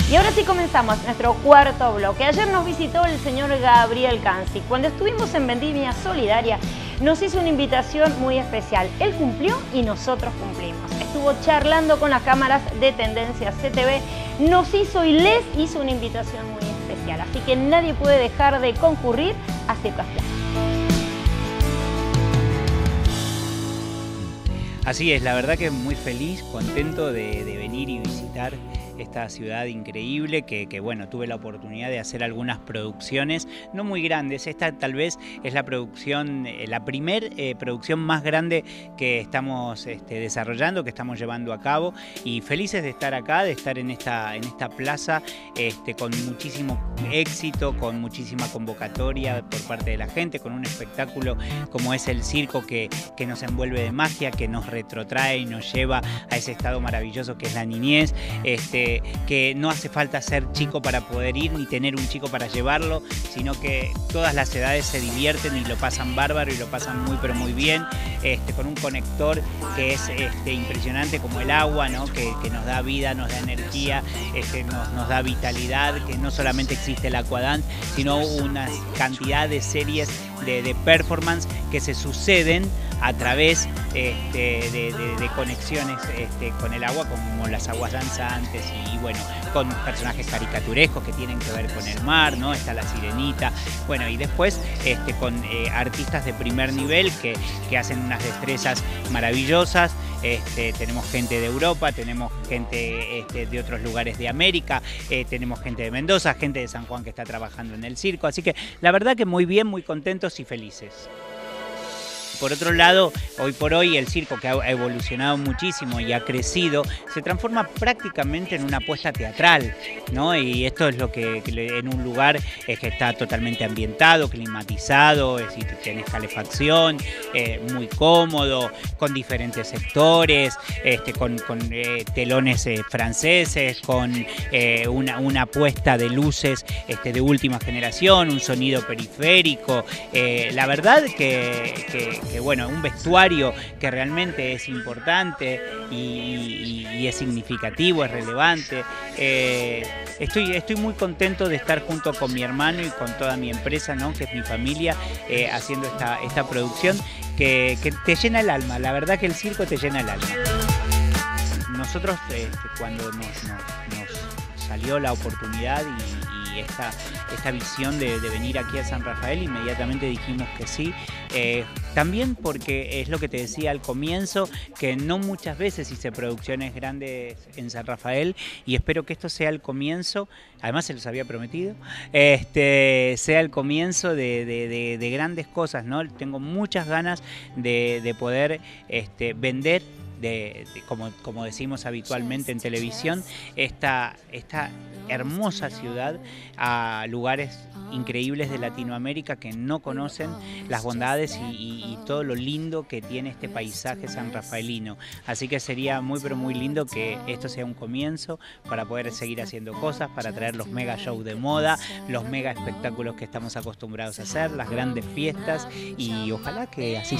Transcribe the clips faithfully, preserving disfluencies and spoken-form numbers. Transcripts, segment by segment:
Y ahora sí comenzamos nuestro cuarto bloque. Ayer nos visitó el señor Gabriel Canci. Cuando estuvimos en Vendimia Solidaria, nos hizo una invitación muy especial. Él cumplió y nosotros cumplimos. Estuvo charlando con las cámaras de Tendencia C T V, nos hizo y les hizo una invitación muy especial. Así que nadie puede dejar de concurrir a Circo Splash. Así es, la verdad que muy feliz, contento de, de venir y visitar esta ciudad increíble que, que, bueno, tuve la oportunidad de hacer algunas producciones, no muy grandes. Esta tal vez es la producción, eh, la primer eh, producción más grande que estamos este, desarrollando, que estamos llevando a cabo, y felices de estar acá, de estar en esta, en esta plaza este, con muchísimo éxito, con muchísima convocatoria por parte de la gente, con un espectáculo como es el circo que, que nos envuelve de magia, que nos retrotrae y nos lleva a ese estado maravilloso que es la niñez, este, que no hace falta ser chico para poder ir ni tener un chico para llevarlo, sino que todas las edades se divierten y lo pasan bárbaro y lo pasan muy pero muy bien, este, con un conector que es este, impresionante como el agua, ¿no? que, que nos da vida, nos da energía, este, nos, nos da vitalidad, que no solamente existe el aquadance, sino una cantidad de series de, de performance que se suceden a través este, de, de, de conexiones este, con el agua, como las aguas danzantes y bueno, con personajes caricaturescos que tienen que ver con el mar, ¿no? Está la sirenita, bueno, y después este, con eh, artistas de primer nivel que, que hacen unas destrezas maravillosas. Este, tenemos gente de Europa, tenemos gente este, de otros lugares de América, eh, tenemos gente de Mendoza, gente de San Juan que está trabajando en el circo, así que la verdad que muy bien, muy contentos y felices. Por otro lado, hoy por hoy el circo, que ha evolucionado muchísimo y ha crecido, se transforma prácticamente en una apuesta teatral, ¿no? Y esto es lo que, que en un lugar es que está totalmente ambientado, climatizado, es decir, tenés calefacción, eh, muy cómodo, con diferentes sectores, este, con, con eh, telones eh, franceses, con eh, una, una puesta de luces este, de última generación, un sonido periférico. Eh, la verdad que, que que bueno, un vestuario que realmente es importante y, y, y es significativo, es relevante. Eh, estoy, estoy muy contento de estar junto con mi hermano y con toda mi empresa, ¿no? Que es mi familia, eh, haciendo esta, esta producción que, que te llena el alma. La verdad que el circo te llena el alma. Nosotros eh, cuando nos, nos, nos salió la oportunidad y Esta, esta visión de, de venir aquí a San Rafael, inmediatamente dijimos que sí, eh, también porque es lo que te decía al comienzo, que no muchas veces hice producciones grandes en San Rafael y espero que esto sea el comienzo, además se los había prometido, este, sea el comienzo de, de, de, de grandes cosas, ¿no? Tengo muchas ganas de, de poder este, vender De, de, como, como decimos habitualmente en televisión, esta, esta hermosa ciudad a lugares increíbles de Latinoamérica que no conocen las bondades y, y, y todo lo lindo que tiene este paisaje sanrafaelino. Así que sería muy pero muy lindo que esto sea un comienzo para poder seguir haciendo cosas, para traer los mega shows de moda, los mega espectáculos que estamos acostumbrados a hacer, las grandes fiestas, y ojalá que así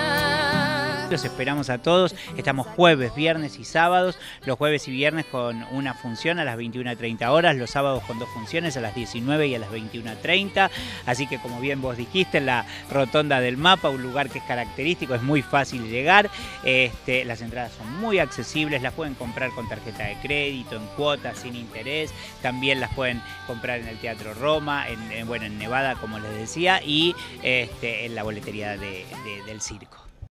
sea. Los esperamos a todos, estamos jueves, viernes y sábados, los jueves y viernes con una función a las veintiuna treinta horas, los sábados con dos funciones a las diecinueve y a las veintiuna treinta, así que como bien vos dijiste, en la Rotonda del Mapa, un lugar que es característico, es muy fácil llegar, este, las entradas son muy accesibles, las pueden comprar con tarjeta de crédito, en cuotas, sin interés, también las pueden comprar en el Teatro Roma, en, en, bueno, en Nevada, como les decía, y este, en la boletería de, de, del circo.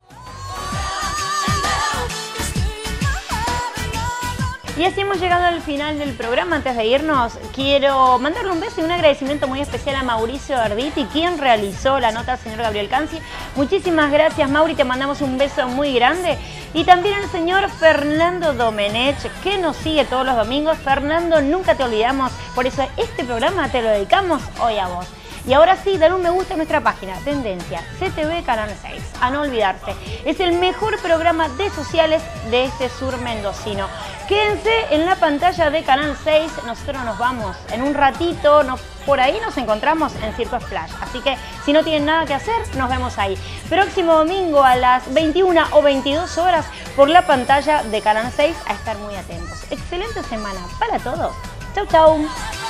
Y así hemos llegado al final del programa. Antes de irnos, quiero mandarle un beso y un agradecimiento muy especial a Mauricio Arditi, quien realizó la nota al señor Gabriel Canci. Muchísimas gracias, Mauri, te mandamos un beso muy grande. Y también al señor Fernando Domenech, que nos sigue todos los domingos. Fernando, nunca te olvidamos, por eso este programa te lo dedicamos hoy a vos. Y ahora sí, dale un me gusta a nuestra página, Tendencia C T V Canal seis. A no olvidarse, es el mejor programa de sociales de este sur mendocino. Quédense en la pantalla de Canal seis, nosotros nos vamos en un ratito, nos, por ahí nos encontramos en Circo Splash. Así que si no tienen nada que hacer, nos vemos ahí. Próximo domingo a las veintiuna o veintidós horas por la pantalla de Canal seis, a estar muy atentos. Excelente semana para todos. Chau, chau.